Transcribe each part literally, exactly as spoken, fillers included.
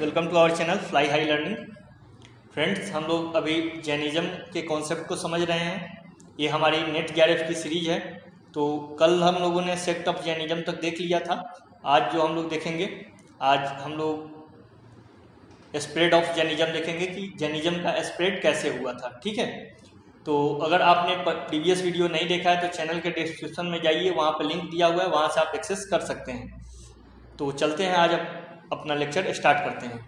Welcome to our channel fly high learning. Friends, हम लोग अभी जैनिज्म के कॉन्सेप्ट को समझ रहे हैं। ये हमारी नेट जेआरएफ की सीरीज है। तो कल हम लोगों ने सेक्ट ऑफ जैनिज्म तक देख लिया था। आज जो हम लोग देखेंगे, आज हम लोग स्प्रेड ऑफ जैनिज्म देखेंगे कि जैनिज्म का स्प्रेड कैसे हुआ था। ठीक है, तो अगर आपने प्रीवियस वीडियो नहीं देखा है तो चैनल के डिस्क्रिप्शन में जाइए, वहाँ पर लिंक दिया हुआ है, वहाँ से आप एक्सेस कर सकते हैं। तो चलते हैं, आज अब अपना लेक्चर स्टार्ट करते हैं।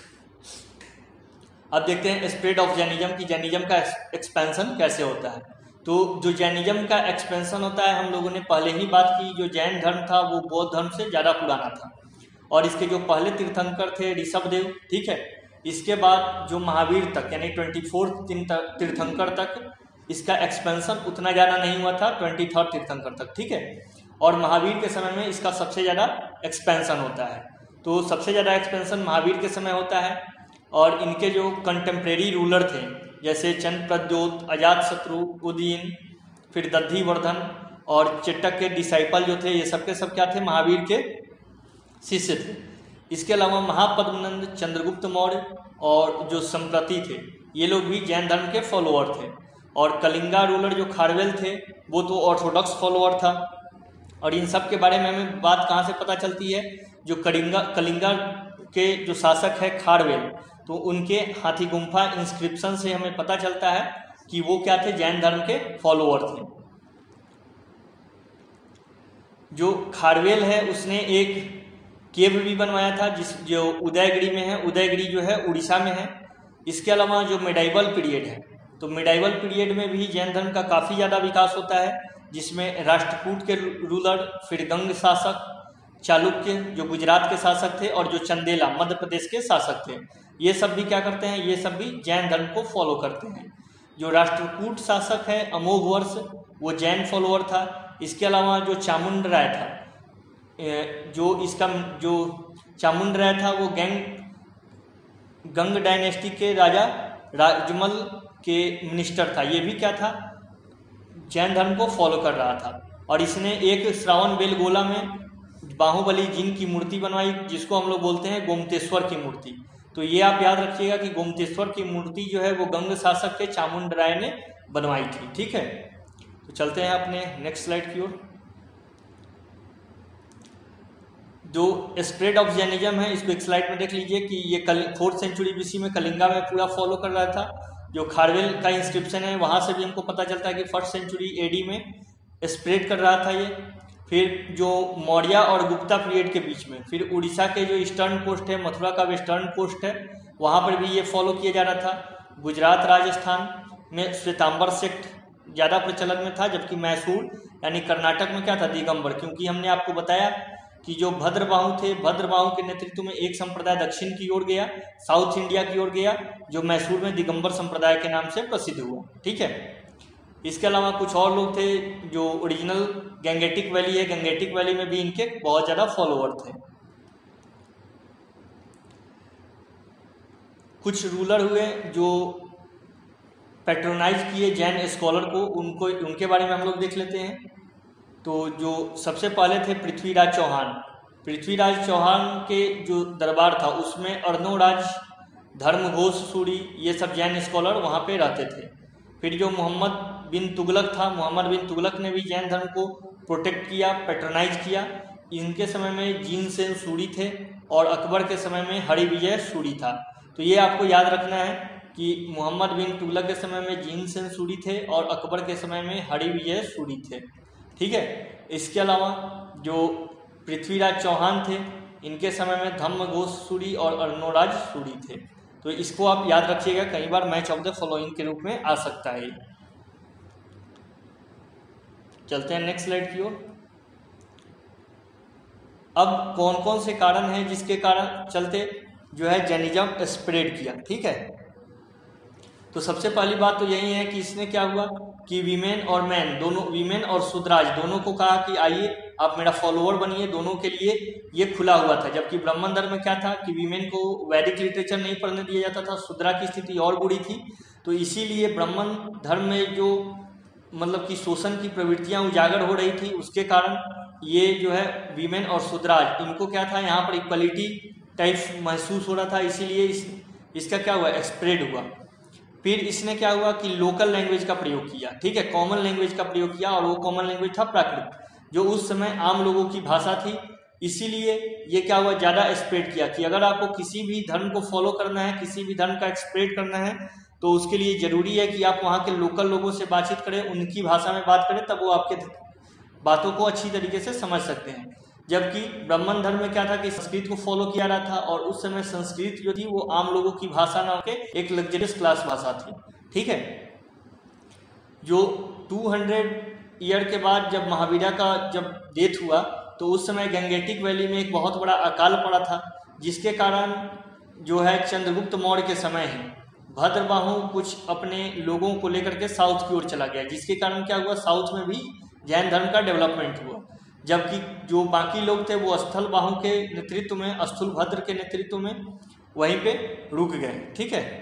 अब देखते हैं स्प्रेड ऑफ जैनिज्म की जैनिज्म का एक्सपेंशन कैसे होता है। तो जो जैनिज्म का एक्सपेंशन होता है, हम लोगों ने पहले ही बात की, जो जैन धर्म था वो बौद्ध धर्म से ज़्यादा पुराना था और इसके जो पहले तीर्थंकर थे ऋषभदेव, ठीक है, इसके बाद जो महावीर तक यानी ट्वेंटी फोर्थ तीर्थंकर तक इसका एक्सपेंशन उतना ज़्यादा नहीं हुआ था, ट्वेंटी थर्ड तीर्थंकर तक, ठीक है। और महावीर के समय में इसका सबसे ज़्यादा एक्सपेंशन होता है। तो सबसे ज़्यादा एक्सपेंशन महावीर के समय होता है और इनके जो कंटेम्प्रेरी रूलर थे जैसे चंद्र प्रद्योत, अजातशत्रु, उदयन, फिर दधिवर्धन और चेटक के डिसाइपल जो थे, ये सब के सब क्या थे, महावीर के शिष्य थे। इसके अलावा महापद्मनंद, चंद्रगुप्त मौर्य और जो संप्रति थे, ये लोग भी जैन धर्म के फॉलोअर थे। और कलिंगा रूलर जो खारवेल थे वो तो ऑर्थोडॉक्स फॉलोअर था। और इन सब के बारे में हमें बात कहाँ से पता चलती है, जो कलिंगा कलिंगा के जो शासक है खारवेल, तो उनके हाथी गुम्फा इंस्क्रिप्शन से हमें पता चलता है कि वो क्या थे, जैन धर्म के फॉलोअर थे। जो खारवेल है उसने एक केव भी बनवाया था जिस जो उदयगिरी में है, उदयगिरी जो है उड़ीसा में है। इसके अलावा जो मिडाइवल पीरियड है, तो मिडाइवल पीरियड में भी जैन धर्म का काफ़ी ज़्यादा विकास होता है, जिसमें राष्ट्रकूट के रूलर, फिर गंग शासक, चालुक्य जो गुजरात के शासक थे और जो चंदेला मध्य प्रदेश के शासक थे, ये सब भी क्या करते हैं, ये सब भी जैन धर्म को फॉलो करते हैं। जो राष्ट्रकूट शासक है अमोघ वर्ष, वो जैन फॉलोअर था। इसके अलावा जो चामुंड राय था, जो इसका जो चामुंड राय था वो गंग गंग डायनेस्टी के राजा राजमल के मिनिस्टर था। ये भी क्या था, जैन धर्म को फॉलो कर रहा था। और इसने एक श्रावण बेलगोला में बाहुबली जिन की मूर्ति बनवाई, जिसको हम लोग बोलते हैं गोमतेश्वर की मूर्ति। तो ये आप याद रखिएगा कि गोमतेश्वर की मूर्ति जो है वो गंग शासक के चामुंड राय ने बनवाई थी। ठीक है, तो चलते हैं अपने नेक्स्ट स्लाइड की ओर। जो स्प्रेड ऑफ जैनिज्म है, इसको एक स्लाइड में देख लीजिए कि ये कल फोर्थ सेंचुरी बीसी में कलिंगा में पूरा फॉलो कर रहा था। जो खारवेल का इंस्क्रिप्शन है वहाँ से भी हमको पता चलता है कि फर्स्ट सेंचुरी एडी में स्प्रेड कर रहा था ये। फिर जो मौर्य और गुप्ता पीरियड के बीच में, फिर उड़ीसा के जो ईस्टर्न कोस्ट है, मथुरा का वेस्टर्न कोस्ट है, वहाँ पर भी ये फॉलो किया जा रहा था। गुजरात राजस्थान में श्वेतांबर सेक्ट ज़्यादा प्रचलन में था, जबकि मैसूर यानी कर्नाटक में क्या था, दिगंबर। क्योंकि हमने आपको बताया कि जो भद्रबाहु थे, भद्रबाहु के नेतृत्व में एक संप्रदाय दक्षिण की ओर गया, साउथ इंडिया की ओर गया, जो मैसूर में दिगंबर संप्रदाय के नाम से प्रसिद्ध हुआ। ठीक है, इसके अलावा कुछ और लोग थे जो ओरिजिनल गंगेटिक वैली है, गंगेटिक वैली में भी इनके बहुत ज़्यादा फॉलोअर थे। कुछ रूलर हुए जो पैट्रोनाइज किए जैन स्कॉलर को, उनको उनके बारे में हम लोग देख लेते हैं। तो जो सबसे पहले थे पृथ्वीराज चौहान। पृथ्वीराज चौहान के जो दरबार था उसमें अर्णोराज, धर्मघोष सूरी, ये सब जैन स्कॉलर वहाँ पे रहते थे। फिर जो मोहम्मद बिन तुगलक था, मोहम्मद बिन तुगलक ने भी जैन धर्म को प्रोटेक्ट किया, पैट्रोनाइज किया। इनके समय में जीनसेन सूरी थे और अकबर के समय में हरिविजय सूरी था। तो ये आपको याद रखना है कि मोहम्मद बिन तुगलक के समय में जीनसेन सूरी थे और अकबर के समय में हरिविजय सूरी थे। ठीक है, इसके अलावा जो पृथ्वीराज चौहान थे, इनके समय में धम्मघोष सूरी और अर्णोराज सूरी थे। तो इसको आप याद रखिएगा, कई बार मैच ऑफ द फॉलोइंग के रूप में आ सकता है। चलते हैं नेक्स्ट स्लाइड की ओर। अब कौन कौन से कारण हैं जिसके कारण चलते जो है जैनिज्म स्प्रेड किया। ठीक है, तो सबसे पहली बात तो यही है कि इसने क्या हुआ कि वीमेन और मैन दोनों, वीमेन और शूद्राज दोनों को कहा कि आइए आप मेरा फॉलोअर बनिए। दोनों के लिए ये खुला हुआ था। जबकि ब्राह्मण धर्म में क्या था कि वीमेन को वैदिक लिटरेचर नहीं पढ़ने दिया जाता था, शूद्रा की स्थिति और बुरी थी। तो इसीलिए ब्राह्मण धर्म में जो मतलब कि शोषण की प्रवृत्तियां उजागर हो रही थी, उसके कारण ये जो है वीमेन और शूद्राज, इनको क्या था, यहाँ पर इक्वलिटी टाइप महसूस हो रहा था, इसीलिए इस, इसका क्या हुआ, स्प्रेड हुआ। फिर इसने क्या हुआ कि लोकल लैंग्वेज का प्रयोग किया, ठीक है, कॉमन लैंग्वेज का प्रयोग किया, और वो कॉमन लैंग्वेज था प्राकृत, जो उस समय आम लोगों की भाषा थी। इसीलिए ये क्या हुआ, ज़्यादा स्प्रेड किया कि अगर आपको किसी भी धर्म को फॉलो करना है, किसी भी धर्म का स्प्रेड करना है, तो उसके लिए ज़रूरी है कि आप वहाँ के लोकल लोगों से बातचीत करें, उनकी भाषा में बात करें, तब वो आपके बातों को अच्छी तरीके से समझ सकते हैं। जबकि ब्राह्मण धर्म में क्या था कि संस्कृत को फॉलो किया रहा था, और उस समय संस्कृत जो थी वो आम लोगों की भाषा ना होकर एक लग्जरियस क्लास भाषा थी, ठीक है। जो दो सौ ईयर के बाद जब महावीरा का जब डेथ हुआ, तो उस समय गंगेटिक वैली में एक बहुत बड़ा अकाल पड़ा था, जिसके कारण जो है चंद्रगुप्त मौर्य के समय ही भद्रबाहु कुछ अपने लोगों को लेकर के साउथ की ओर चला गया, जिसके कारण क्या हुआ, साउथ में भी जैन धर्म का डेवलपमेंट हुआ। जबकि जो बाकी लोग थे वो स्थलबाहु के नेतृत्व में, स्थूलभद्र के नेतृत्व में वहीं पे रुक गए, ठीक है।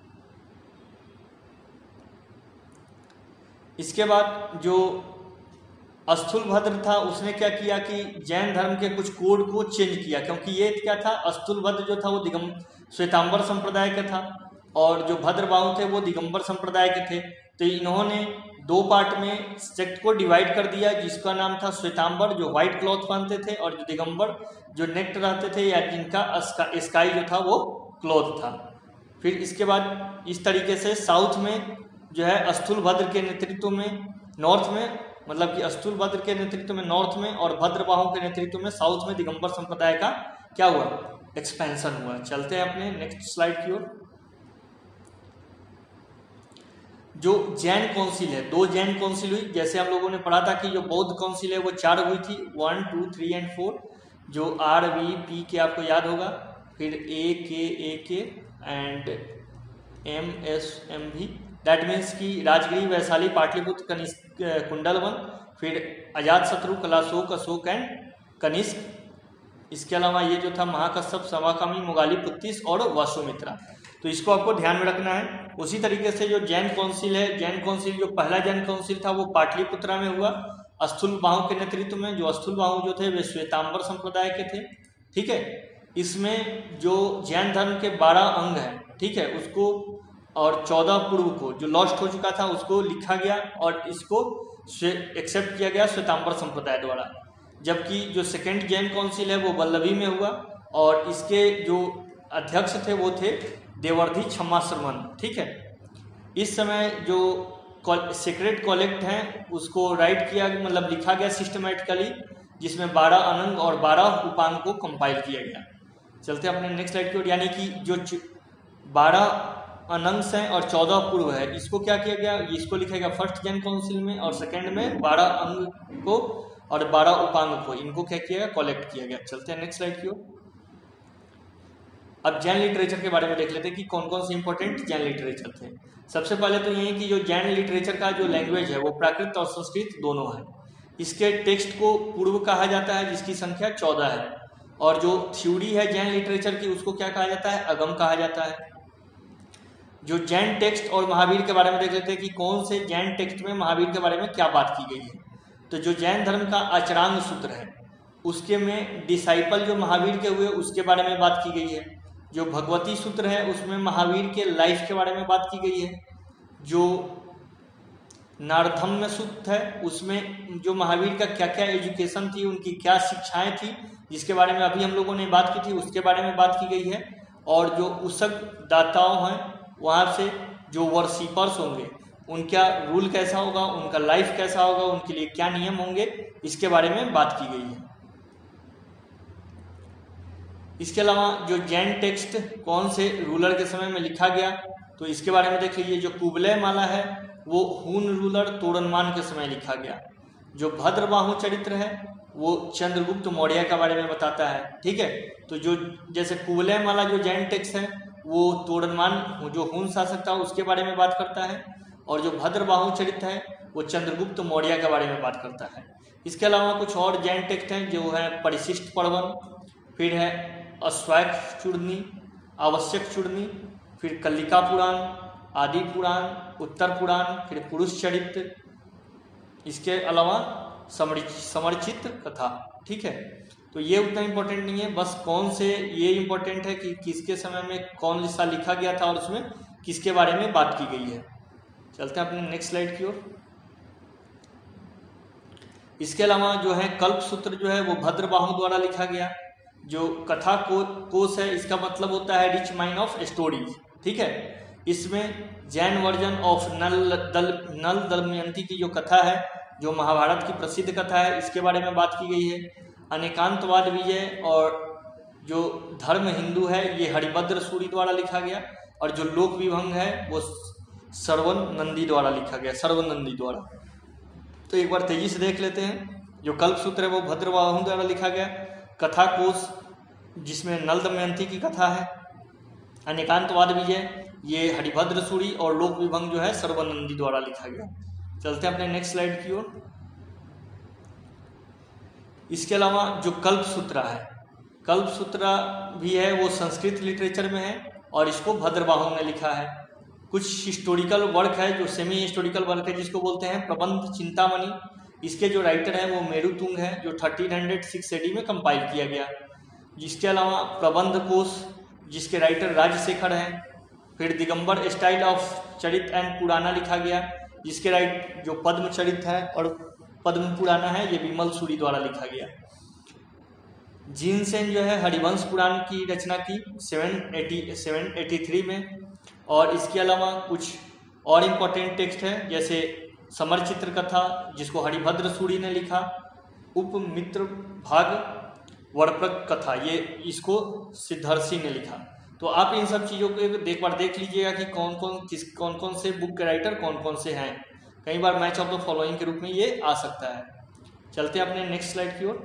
इसके बाद जो स्थूलभद्र था उसने क्या किया कि जैन धर्म के कुछ कोड को चेंज किया, क्योंकि ये क्या था, स्थूलभद्र जो था वो दिगम श्वेतांबर संप्रदाय का था, और जो भद्रबाहु थे वो दिगंबर संप्रदाय के थे। तो इन्होंने दो पार्ट में सेक्ट को डिवाइड कर दिया, जिसका नाम था श्वेतांबर जो व्हाइट क्लॉथ पहनते थे, और जो दिगंबर जो नेक्ट रहते थे, या जिनका स्काई जो था वो क्लॉथ था। फिर इसके बाद इस तरीके से साउथ में जो है स्थूलभद्र के नेतृत्व में, नॉर्थ में मतलब कि स्थूलभद्र के नेतृत्व में नॉर्थ में, और भद्रबाहु के नेतृत्व में साउथ में दिगंबर संप्रदाय का क्या हुआ, एक्सपेंशन हुआ। चलते हैं अपने नेक्स्ट स्लाइड की ओर। जो जैन काउंसिल है, दो जैन काउंसिल हुई, जैसे हम लोगों ने पढ़ा था कि जो बौद्ध काउंसिल है वो चार हुई थी, one two three and four, जो आर वी पी के आपको याद होगा, फिर A K A K and M S M भी, दैट मीन्स कि राजगिरी, वैशाली, पाटलिपुत्र, कनिष्क, कुंडलवन, फिर अजातशत्रु, कलाशोक, अशोक एंड कनिष्क। इसके अलावा ये जो था महाकश्यप, सवाकामी, मुगाली, पुत्तिस और वासुमित्रा। तो इसको आपको ध्यान में रखना है। उसी तरीके से जो जैन काउंसिल है, जैन काउंसिल जो पहला जैन काउंसिल था वो पाटलिपुत्रा में हुआ, स्थूलबाहु के नेतृत्व में। जो स्थूलबाहु जो थे वे श्वेतांबर संप्रदाय के थे, ठीक है। इसमें जो जैन धर्म के बारह अंग हैं, ठीक है, उसको और चौदह पूर्व को जो लॉस्ट हो चुका था उसको लिखा गया, और इसको एक्सेप्ट किया गया श्वेतांबर संप्रदाय द्वारा। जबकि जो सेकेंड जैन काउंसिल है वो वल्लभी में हुआ, और इसके जो अध्यक्ष थे वो थे देवर्धि क्षमाश्रमण, ठीक है। इस समय जो सीक्रेट कॉलेक्ट हैं उसको राइट किया, मतलब लिखा गया सिस्टमेटिकली, जिसमें बारह अनंग और बारह उपांग को कंपाइल किया गया। चलते अपने नेक्स्ट स्लाइड की ओर। यानी कि जो बारह अनंग्स हैं और चौदह पूर्व है, इसको क्या किया गया, इसको लिखा गया फर्स्ट जैन काउंसिल में, और सेकेंड में बारह अंग को और बारह उपांग को, इनको क्या किया गया, कलेक्ट किया गया। चलते हैं नेक्स्ट स्लाइड की ओर। अब जैन लिटरेचर के बारे में देख लेते हैं कि कौन कौन से इंपॉर्टेंट जैन लिटरेचर थे। सबसे पहले तो ये है कि जो जैन लिटरेचर का जो लैंग्वेज है वो प्राकृत और संस्कृत दोनों है। इसके टेक्स्ट को पूर्व कहा जाता है, जिसकी संख्या चौदह है, और जो थ्योरी है जैन लिटरेचर की उसको क्या कहा जाता है, अगम कहा जाता है। जो जैन टेक्स्ट और महावीर के बारे में देख लेते हैं कि कौन से जैन टेक्स्ट में महावीर के बारे में क्या बात की गई है। तो जो जैन धर्म का आचरांग सूत्र है उसके में डिसाइपल जो महावीर के हुए उसके बारे में बात की गई है। जो भगवती सूत्र है उसमें महावीर के लाइफ के बारे में बात की गई है। जो नारथम्य सूत्र है उसमें जो महावीर का क्या क्या एजुकेशन थी, उनकी क्या शिक्षाएं थी, जिसके बारे में अभी हम लोगों ने बात की थी, उसके बारे में बात की गई है। और जो उसक दाताओं हैं वहाँ से जो वर्शिपर्स होंगे उनका रूल कैसा होगा, उनका लाइफ कैसा होगा, उनके लिए क्या नियम होंगे, इसके बारे में बात की गई है। इसके अलावा जो जैन टेक्स्ट कौन से रूलर के समय में लिखा गया, तो इसके बारे में देख लीजिए। जो कुबलय माला है वो हून रूलर तोरनमान के समय लिखा गया। जो भद्रबाहु चरित्र है वो चंद्रगुप्त मौर्य के बारे में बताता है, ठीक है। तो जो जैसे कुबलय माला जो जैन टेक्स्ट है वो तोरनमान जो हून शासक था उसके बारे में बात करता है, और जो भद्रबाहु चरित्र है वो चंद्रगुप्त मौर्य के बारे में बात करता है। इसके अलावा कुछ और जैन टेक्स्ट हैं जो है परिशिष्ट पर्वन, फिर है अश्वैक चूर्णी, आवश्यक चूर्णी, फिर कल्लिका पुराण, आदि पुराण, उत्तर पुराण, फिर पुरुष चरित्र। इसके अलावा समरचित्र कथा। ठीक है, तो ये उतना इम्पोर्टेंट नहीं है, बस कौन से ये इम्पोर्टेंट है कि किसके समय में कौन सा लिखा गया था और उसमें किसके बारे में बात की गई है। चलते हैं अपने नेक्स्ट स्लाइड की ओर। इसके अलावा जो है कल्पसूत्र जो है वो भद्रबाहु द्वारा लिखा गया। जो कथा को कोश है इसका मतलब होता है रिच माइंड ऑफ स्टोरीज। ठीक है, इसमें जैन वर्जन ऑफ नल दल नल दमयंती की जो कथा है, जो महाभारत की प्रसिद्ध कथा है, इसके बारे में बात की गई है। अनेकांतवाद विजय और जो धर्म हिंदू है ये हरिभद्र सूरी द्वारा लिखा गया, और जो लोक विभंग है वो श्रवण नंदी द्वारा लिखा गया, श्रवण नंदी द्वारा। तो एक बार तेजी से देख लेते हैं। जो कल्पसूत्र है वो भद्रबाहु द्वारा लिखा गया। कथा कोश जिसमें नल दमयंती की कथा है। अनेकांतवाद विजय ये हरिभद्र सूरी, और लोक विभंग जो है श्रवण नंदी द्वारा लिखा गया। चलते हैं अपने नेक्स्ट स्लाइड की ओर। इसके अलावा जो कल्पसूत्रा है, कल्पसूत्रा भी है वो संस्कृत लिटरेचर में है और इसको भद्रबाहु ने लिखा है। कुछ हिस्टोरिकल वर्क है जो सेमी हिस्टोरिकल वर्क है जिसको बोलते हैं प्रबंध चिंतामणि। इसके जो राइटर है वो मेरुतुंग है, जो थर्टीन हंड्रेड सिक्स एडी में कंपाइल किया गया। जिसके अलावा प्रबंध कोश जिसके राइटर राजशेखर हैं। फिर दिगंबर स्टाइल ऑफ चरित एंड पुराना लिखा गया, जिसके राइट जो पद्म चरित है और पद्म पुराना है ये विमल सूरी द्वारा लिखा गया। जीनसेन जो है हरिवंश पुराण की रचना की seven eighty seven eighty three में। और इसके अलावा कुछ और इम्पोर्टेंट टेक्स्ट है, जैसे समरचित्र कथा जिसको हरिभद्र सूरी ने लिखा, उपमित्र भाग वर्प्रक कथा ये इसको सिद्धर्षि ने लिखा। तो आप इन सब चीज़ों को एक बार देख लीजिएगा कि कौन कौन किस कौन कौन से बुक के राइटर कौन कौन से हैं। कई बार मैच ऑफ द फॉलोइंग के रूप में ये आ सकता है। चलते हैं अपने नेक्स्ट स्लाइड की ओर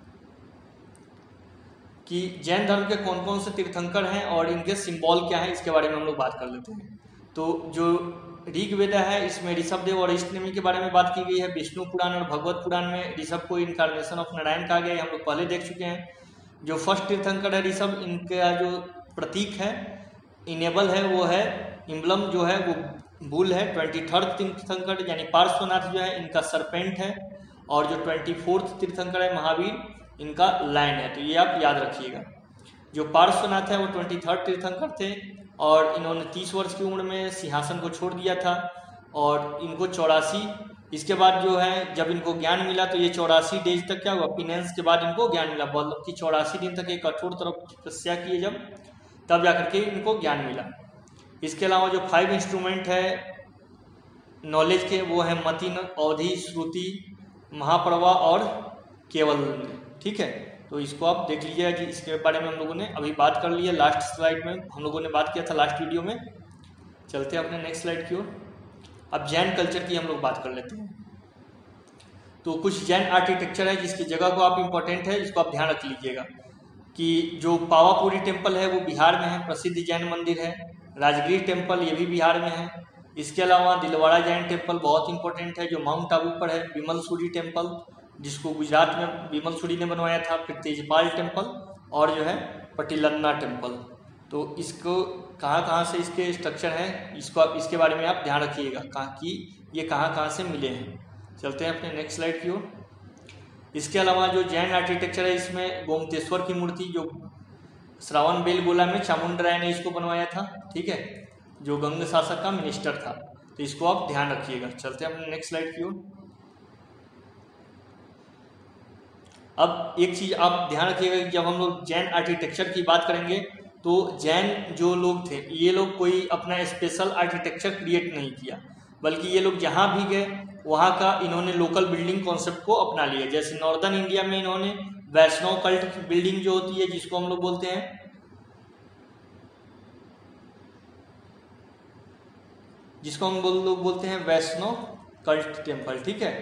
कि जैन धर्म के कौन कौन से तीर्थंकर हैं और इनके सिंबल क्या है, इसके बारे में हम लोग बात कर लेते हैं। तो जो ऋग्वेद है इसमें ऋषभदेव और इष्टनेमी के बारे में बात की गई है। विष्णु पुराण और भगवत पुराण में ऋषभ को इनकारनेशन ऑफ नारायण कहा गया है, हम लोग पहले देख चुके हैं। जो फर्स्ट तीर्थंकर है ऋषभ, इनका जो प्रतीक है इनेबल है वो है इम्बलम जो है वो बुल है। ट्वेंटी थर्ड तीर्थंकर यानी पार्श्वनाथ जो है इनका सरपेंट है, और जो ट्वेंटी फोर्थ तीर्थंकर है महावीर इनका लायन है। तो ये आप याद रखिएगा। जो पार्श्वनाथ है वो ट्वेंटी थर्ड तीर्थंकर थे और इन्होंने तीस वर्ष की उम्र में सिंहासन को छोड़ दिया था, और इनको चौरासी इसके बाद जो है जब इनको ज्ञान मिला तो ये चौरासी डेज तक क्या हुआ, पिनेंस के बाद इनको ज्ञान मिला, मतलब कि चौरासी दिन तक एक कठोर तपस्या किए जब तब जाकर के इनको ज्ञान मिला। इसके अलावा जो फाइव इंस्ट्रूमेंट है नॉलेज के वो है मति, अवधि, श्रुति, महाप्रभा और केवल। ठीक है, तो इसको आप देख लीजिएगा कि इसके बारे में हम लोगों ने अभी बात कर ली है। लास्ट स्लाइड में हम लोगों ने बात किया था लास्ट वीडियो में। चलते हैं अपने नेक्स्ट स्लाइड की ओर। अब जैन कल्चर की हम लोग बात कर लेते हैं। तो कुछ जैन आर्किटेक्चर है जिसकी जगह को आप इम्पोर्टेंट है इसको आप ध्यान रख लीजिएगा कि जो पावापुरी टेम्पल है वो बिहार में है, प्रसिद्ध जैन मंदिर है। राजगीर टेम्पल ये भी बिहार में है। इसके अलावा दिलवाड़ा जैन टेम्पल बहुत इंपॉर्टेंट है जो माउंट आबू पर है। विमल सूरी टेम्पल जिसको गुजरात में विमल सूरी ने बनवाया था। फिर तेजपाल टेम्पल और जो है पटिलन्ना टेम्पल। तो इसको कहाँ कहाँ से इसके स्ट्रक्चर हैं इसको आप इसके बारे में आप ध्यान रखिएगा कहाँ की ये कहाँ कहाँ से मिले हैं। चलते हैं अपने नेक्स्ट स्लाइड की ओर। इसके अलावा जो जैन आर्किटेक्चर है इसमें गोमतेश्वर की मूर्ति जो श्रावण बेलगोला में चामुंडराय ने इसको बनवाया था। ठीक है, जो गंग शासक का मिनिस्टर था। तो इसको आप ध्यान रखिएगा। चलते हैं अपने नेक्स्ट स्लाइड की ओर। अब एक चीज आप ध्यान रखिएगा कि जब हम लोग जैन आर्किटेक्चर की बात करेंगे तो जैन जो लोग थे ये लोग कोई अपना स्पेशल आर्किटेक्चर क्रिएट नहीं किया, बल्कि ये लोग जहाँ भी गए वहाँ का इन्होंने लोकल बिल्डिंग कॉन्सेप्ट को अपना लिया। जैसे नॉर्दर्न इंडिया में इन्होंने वैष्णव कल्ट बिल्डिंग जो होती है जिसको हम लोग बोलते हैं जिसको हम लोग बोलते हैं वैष्णव कल्ट टेम्पल। ठीक है,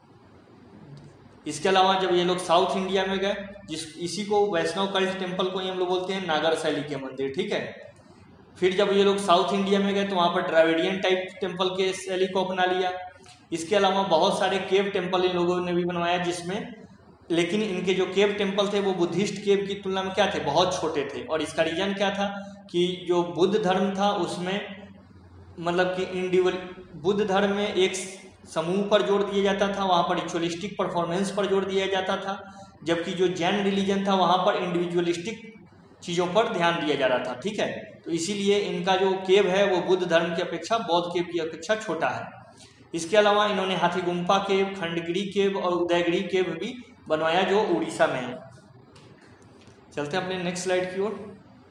इसके अलावा जब ये लोग साउथ इंडिया में गए जिस इसी को वैष्णव कल्ट टेम्पल को ही हम लोग बोलते हैं नागर शैली के मंदिर। ठीक है, फिर जब ये लोग साउथ इंडिया में गए तो वहाँ पर द्राविडियन टाइप टेम्पल के शैली को अपना लिया। इसके अलावा बहुत सारे केव टेम्पल इन लोगों ने भी बनवाया जिसमें, लेकिन इनके जो केव टेम्पल थे वो बुद्धिस्ट केव की तुलना में क्या थे, बहुत छोटे थे। और इसका रीजन क्या था कि जो बुद्ध धर्म था उसमें मतलब कि इंडिविजुअल बुद्ध धर्म में एक समूह पर जोर दिया जाता था, वहाँ पर रिचुअलिस्टिक परफॉर्मेंस पर जोर दिया जाता था, जबकि जो जैन रिलीजन था वहाँ पर इंडिविजुअलिस्टिक चीज़ों पर ध्यान दिया जा रहा था। ठीक है, तो इसीलिए इनका जो केव है वो बुद्ध धर्म की अपेक्षा बौद्ध केव की अपेक्षा छोटा है। इसके अलावा इन्होंने हाथी गुम्फा केव, खंडगिरी केव और उदयगिरी केव भी बनवाया जो उड़ीसा में है। चलते हैं अपने नेक्स्ट स्लाइड की ओर।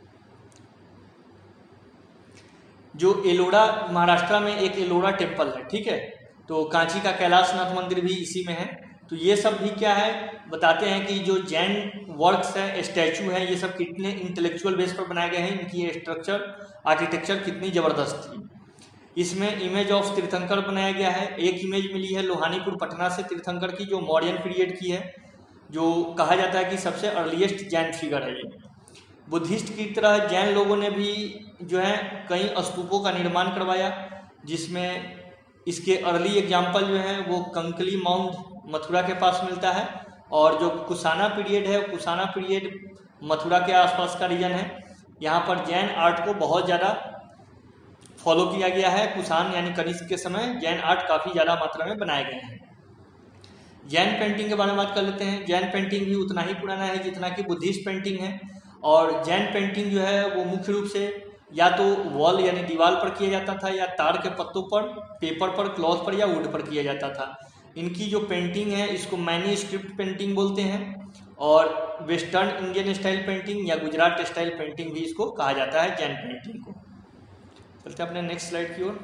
जो एलोरा महाराष्ट्र में एक एलोरा टेम्पल है, ठीक है, तो कांची का कैलाशनाथ मंदिर भी इसी में है। तो ये सब भी क्या है बताते हैं कि जो जैन वर्क्स है, स्टैचू है, ये सब कितने इंटेलेक्चुअल बेस पर बनाए गए हैं, इनकी स्ट्रक्चर आर्किटेक्चर कितनी ज़बरदस्त थी। इसमें इमेज ऑफ तीर्थंकर बनाया गया है। एक इमेज मिली है लोहानीपुर पटना से तीर्थंकर की, जो मॉडर्न पीरियड की है, जो कहा जाता है कि सबसे अर्लीस्ट जैन फिगर है ये। बुद्धिस्ट की तरह जैन लोगों ने भी जो है कई स्तूपों का निर्माण करवाया, जिसमें इसके अर्ली एग्जाम्पल जो है वो कंकली माउंट मथुरा के पास मिलता है, और जो कुशाना पीरियड है, कुशाना पीरियड मथुरा के आसपास का रीजन है। यहाँ पर जैन आर्ट को बहुत ज़्यादा फॉलो किया गया है। कुषाण यानी कनिष्क के समय जैन आर्ट काफ़ी ज़्यादा मात्रा में बनाए गए हैं। जैन पेंटिंग के बारे में बात कर लेते हैं। जैन पेंटिंग भी उतना ही पुराना है जितना कि बुद्धिस्ट पेंटिंग है, और जैन पेंटिंग जो है वो मुख्य रूप से या तो वॉल यानी दीवार पर किया जाता था, या ताड़ के पत्तों पर, पेपर पर, क्लॉथ पर या वुड पर किया जाता था। इनकी जो पेंटिंग है इसको मैन्यूस्क्रिप्ट पेंटिंग बोलते हैं, और वेस्टर्न इंडियन स्टाइल पेंटिंग या गुजरात स्टाइल पेंटिंग भी इसको कहा जाता है जैन पेंटिंग को। चलते हैं अपने नेक्स्ट स्लाइड की ओर।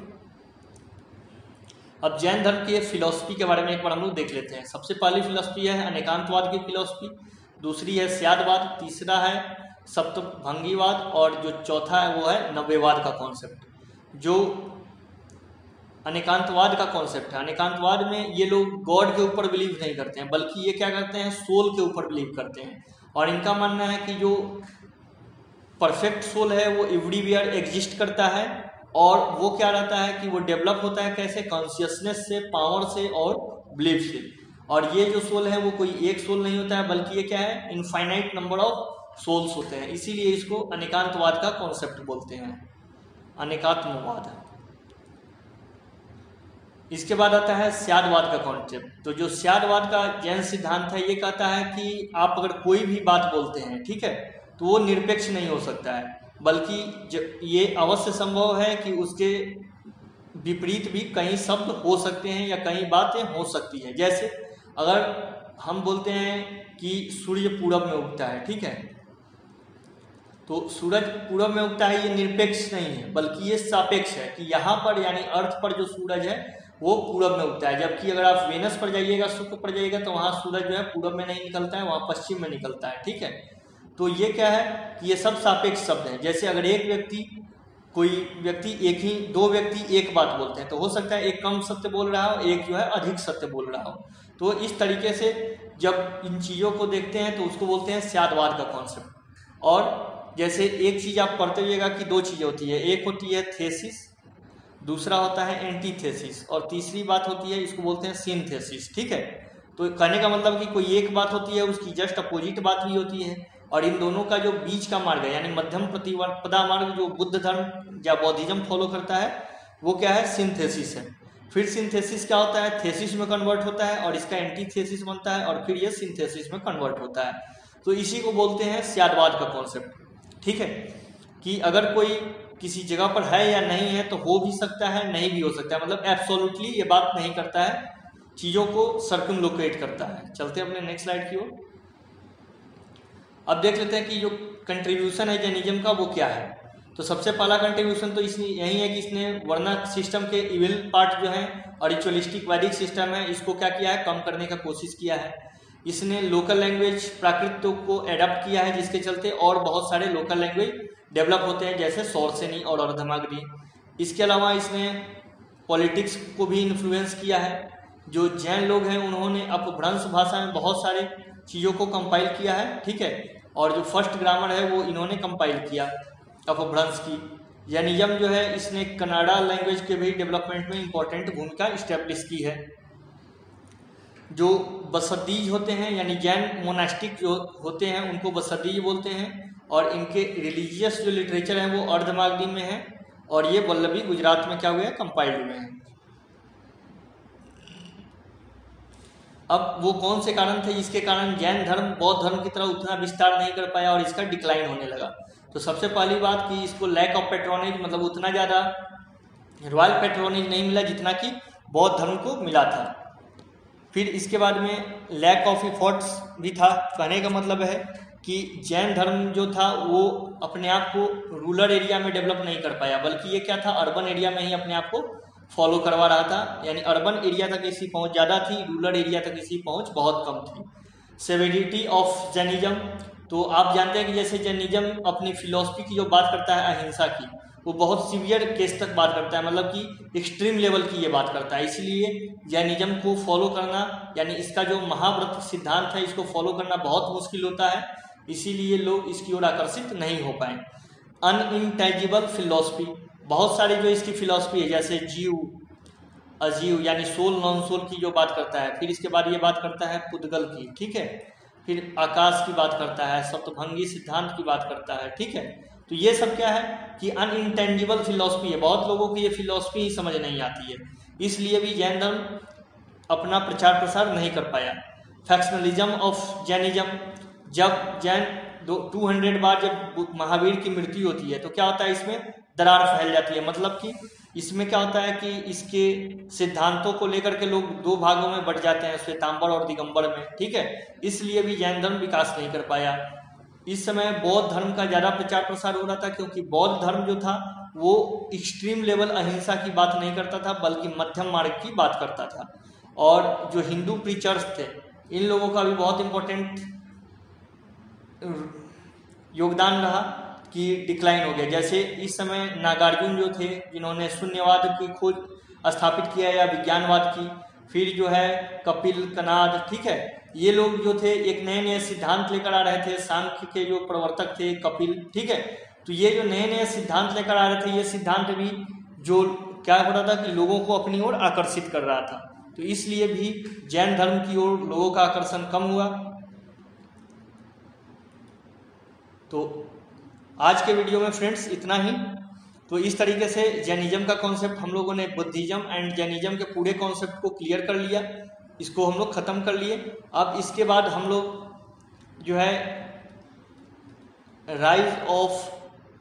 अब जैन धर्म की फिलॉसफी के बारे में एक बार हम लोग देख लेते हैं। सबसे पहली फिलॉसफी है अनेकांतवाद की फिलॉसफी, दूसरी है स्यादवाद, तीसरा है सप्तभंगीवाद, और जो चौथा है वो है नव्यवाद का कॉन्सेप्ट। जो अनेकांतवाद का कॉन्सेप्ट है, अनेकांतवाद में ये लोग गॉड के ऊपर बिलीव नहीं करते हैं, बल्कि ये क्या करते हैं, सोल के ऊपर बिलीव करते हैं। और इनका मानना है कि जो परफेक्ट सोल है वो एवरीवेयर एग्जिस्ट करता है, और वो क्या रहता है कि वो डेवलप होता है कैसे, कॉन्शियसनेस से, पावर से और बिलीफ से। और ये जो सोल है वो कोई एक सोल नहीं होता है, बल्कि ये क्या है, इनफाइनाइट नंबर ऑफ सोल्स होते हैं। इसीलिए इसको अनेकांतवाद का कॉन्सेप्ट बोलते हैं, अनेकात्मवाद। इसके बाद आता है स्यादवाद का कॉन्सेप्ट। तो जो स्यादवाद का जैन सिद्धांत है ये कहता है कि आप अगर कोई भी बात बोलते हैं, ठीक है, तो वो निरपेक्ष नहीं हो सकता है, बल्कि ये अवश्य संभव है कि उसके विपरीत भी कई शब्द हो सकते हैं या कई बातें हो सकती है। जैसे अगर हम बोलते हैं कि सूर्य पूरब में उगता है, ठीक है, तो सूरज पूरब में उगता है, ये निरपेक्ष नहीं है, बल्कि ये सापेक्ष है कि यहाँ पर यानी अर्थ पर जो सूरज है वो पूरब में उगता है। जबकि अगर आप वेनस पर जाइएगा, शुक्र पर जाइएगा, तो वहाँ सूरज जो है पूरब में नहीं निकलता है, वहाँ पश्चिम में निकलता है। ठीक है, तो ये क्या है कि ये सब सापेक्ष शब्द हैं। जैसे अगर एक व्यक्ति कोई व्यक्ति एक ही दो व्यक्ति एक बात बोलते हैं, तो हो सकता है एक कम सत्य बोल रहा हो, एक जो है अधिक सत्य बोल रहा हो। तो इस तरीके से जब इन चीज़ों को देखते हैं तो उसको बोलते हैं स्यादवाद का कॉन्सेप्ट। और जैसे एक चीज़ आप पढ़ते हुएगा कि दो चीज़ें होती है, एक होती है थेसिस, दूसरा होता है एंटीथेसिस, और तीसरी बात होती है, इसको बोलते हैं सिंथेसिस। ठीक है, तो कहने का मतलब कि कोई एक बात होती है, उसकी जस्ट अपोजिट बात भी होती है, और इन दोनों का जो बीच का मार्ग है यानी मध्यम प्रतिपदा मार्ग जो बुद्ध धर्म या बौद्धिज्म फॉलो करता है वो क्या है, सिंथेसिस है। फिर सिंथेसिस क्या होता है, थेसिस में कन्वर्ट होता है, और इसका एंटीथेसिस बनता है, और फिर ये सिंथेसिस में कन्वर्ट होता है। तो इसी को बोलते हैं स्यादवाद का कॉन्सेप्ट। ठीक है, कि अगर कोई किसी जगह पर है या नहीं है तो हो भी सकता है, नहीं भी हो सकता है, मतलब एब्सोल्युटली ये बात नहीं करता है, चीज़ों को सर्कमलोकेट करता है। चलते हैं अपने नेक्स्ट स्लाइड की ओर। अब देख लेते हैं कि जो कंट्रीब्यूशन है जैनिज्म का वो क्या है। तो सबसे पहला कंट्रीब्यूशन तो इसने यही है कि इसने वर्णक सिस्टम के इविल पार्ट जो है और रिचुअलिस्टिक वैदिक सिस्टम है इसको क्या किया है, कम करने का कोशिश किया है। इसने लोकल लैंग्वेज प्राकृत को एडप्ट किया है, जिसके चलते और बहुत सारे लोकल लैंग्वेज डेवलप होते हैं, जैसे सौरसेनी और अर्धमागधी। इसके अलावा इसने पॉलिटिक्स को भी इन्फ्लुएंस किया है। जो जैन लोग हैं उन्होंने अपभ्रंश भाषा में बहुत सारे चीज़ों को कंपाइल किया है। ठीक है, और जो फर्स्ट ग्रामर है वो इन्होंने कंपाइल किया अपभ्रंश की। जैनिज्म जो है इसने कन्नड़ा लैंग्वेज के भी डेवलपमेंट में इंपॉर्टेंट भूमिका इस्टेब्लिश की है। जो बसदीज होते हैं यानी जैन मोनास्टिक जो होते हैं उनको बसदीज बोलते हैं, और इनके रिलीजियस जो लिटरेचर है वो अर्धमागधी में है, और ये वल्लभी गुजरात में क्या हुए हैं, कंपाइल्ड हुए हैं। अब वो कौन से कारण थे जिसके कारण जैन धर्म बौद्ध धर्म की तरह उतना विस्तार नहीं कर पाया और इसका डिक्लाइन होने लगा? तो सबसे पहली बात कि इसको लैक ऑफ पेट्रोनेज, मतलब उतना ज़्यादा रॉयल पेट्रोनेज नहीं मिला जितना कि बौद्ध धर्म को मिला था। फिर इसके बाद में लैक ऑफ इफोर्ट्स भी था। कहने का मतलब है कि जैन धर्म जो था वो अपने आप को रूरल एरिया में डेवलप नहीं कर पाया, बल्कि ये क्या था, अर्बन एरिया में ही अपने आप को फॉलो करवा रहा था। यानी अर्बन एरिया तक इसकी पहुंच ज़्यादा थी, रूरल एरिया तक इसकी पहुंच बहुत कम थी। सेवेरिटी ऑफ जैनिज्म, तो आप जानते हैं कि जैसे जैनिज्म अपनी फिलॉसफी की जो बात करता है अहिंसा की, वो बहुत सीवियर केस तक बात करता है, मतलब कि एक्सट्रीम लेवल की ये बात करता है। इसलिए जैनिज्म को फॉलो करना, यानी इसका जो महाव्रत सिद्धांत है, इसको फॉलो करना बहुत मुश्किल होता है, इसीलिए लोग इसकी ओर आकर्षित नहीं हो पाए। अनइंटेजिबल फिलॉसफी, बहुत सारी जो इसकी फिलॉसफी है, जैसे जीव अजीव यानी सोल नॉन सोल की जो बात करता है। फिर इसके बाद ये बात करता है पुद्गल की, ठीक है। फिर आकाश की बात करता है, सप्तभंगी सिद्धांत की बात करता है, ठीक है। तो ये सब क्या है कि अनइंटेंजिबल फिलॉसफी है, बहुत लोगों को ये फिलॉसफी ही समझ नहीं आती है, इसलिए भी जैन धर्म अपना प्रचार प्रसार नहीं कर पाया। फैक्शनलिज्म ऑफ जैनिज्म, जब जैन दो टू हंड्रेड बार जब महावीर की मृत्यु होती है तो क्या होता है, इसमें दरार फैल जाती है। मतलब कि इसमें क्या होता है कि इसके सिद्धांतों को लेकर के लोग दो भागों में बट जाते हैं, श्वेतांबर और दिगंबर में, ठीक है। इसलिए भी जैन धर्म विकास नहीं कर पाया। इस समय बौद्ध धर्म का ज़्यादा प्रचार प्रसार हो रहा था, क्योंकि बौद्ध धर्म जो था वो एक्सट्रीम लेवल अहिंसा की बात नहीं करता था, बल्कि मध्यम मार्ग की बात करता था। और जो हिंदू प्रीचर्स थे, इन लोगों का भी बहुत इम्पोर्टेंट योगदान रहा कि डिक्लाइन हो गया। जैसे इस समय नागार्जुन जो थे, जिन्होंने शून्यवाद की खोज स्थापित किया या विज्ञानवाद की, फिर जो है कपिल कनाद, ठीक है, ये लोग जो थे एक नए नए सिद्धांत लेकर आ रहे थे। सांख्य के जो प्रवर्तक थे कपिल, ठीक है, तो ये जो नए नए सिद्धांत लेकर आ रहे थे, ये सिद्धांत भी जो क्या हो रहा था कि लोगों को अपनी ओर आकर्षित कर रहा था, तो इसलिए भी जैन धर्म की ओर लोगों का आकर्षण कम हुआ। तो आज के वीडियो में फ्रेंड्स इतना ही। तो इस तरीके से जैनिज्म का कॉन्सेप्ट हम लोगों ने बुद्धिज्म एंड जैनिज्म के पूरे कॉन्सेप्ट को क्लियर कर लिया, इसको हम लोग ख़त्म कर लिए। अब इसके बाद हम लोग जो है राइज ऑफ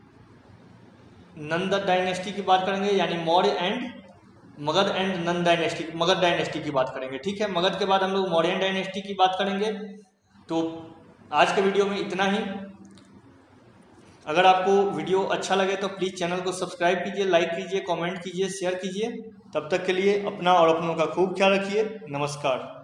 नंद डायनेस्टी की बात करेंगे, यानी Maurya and Magadha and Nanda dynasty, Magadha dynasty की बात करेंगे, ठीक है। मगध के बाद हम लोग मौर्यन डायनेस्टी की बात करेंगे। तो आज के वीडियो में इतना ही। अगर आपको वीडियो अच्छा लगे तो प्लीज़ चैनल को सब्सक्राइब कीजिए, लाइक कीजिए, कमेंट कीजिए, शेयर कीजिए। तब तक के लिए अपना और अपनों का खूब ख्याल रखिए। नमस्कार।